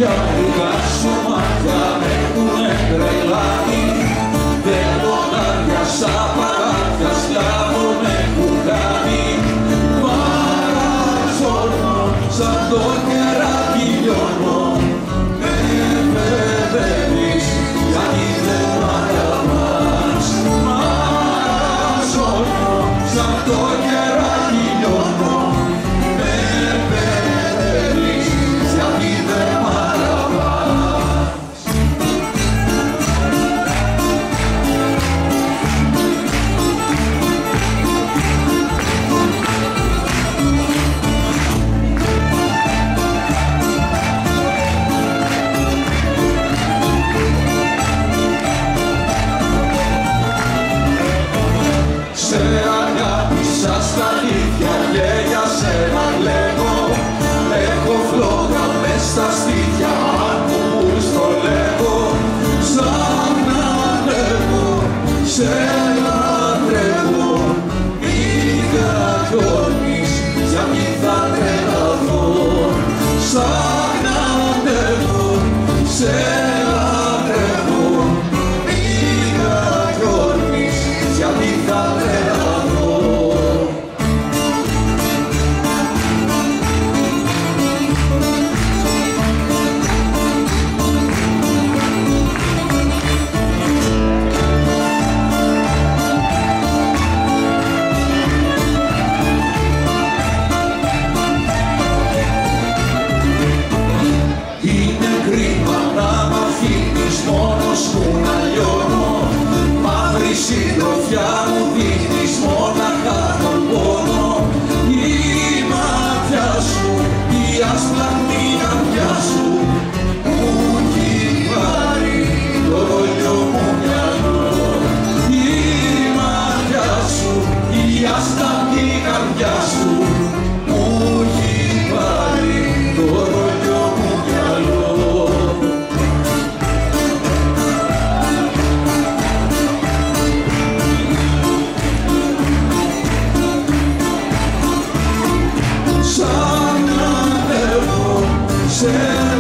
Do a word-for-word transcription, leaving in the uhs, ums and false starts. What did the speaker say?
Χιλιάρικα σου μάτια με έχουνε τρελάνει. Δεν πονάρια σαν παράτια σκλάβο με έχουν κάνει. Μαραζώνω σαν το κεράκι λιώνω. Με παιδεύεις γιατί δεν μ' αγαπάς. Μαραζώνω σαν το κεράκι λιώνω. Με παιδεύεις γιατί δεν μ' αγαπάς. Σε αγάπησα στα αλήθεια και για σένα λέγω. Έχω φλόγα μες στα στήθια, αν μου πεις το λέγω. Σαν να ανέβω, σε λατρεύω. Μη κατιώνεις, γιατί θα τρελαθώ. Σαν να ανέβω, σε λατρεύω. Μη κατιώνεις, γιατί θα τρελαθώ. Είναι κρίμα να μ' αφήνεις μόνος μου να λιώνω. Μαύρη συντροφιά μου δίνεις μόναχα τον πόνο. Η ματιά σου, η άσπλαχνη καρδιά σου μου έχει πάρει το ρολιό μου μυαλό. Η ματιά σου, η άσπλαχνη καρδιά σου μου έχει πάρει το ρολιό μου μυαλό. Σαν να ανέβω, σε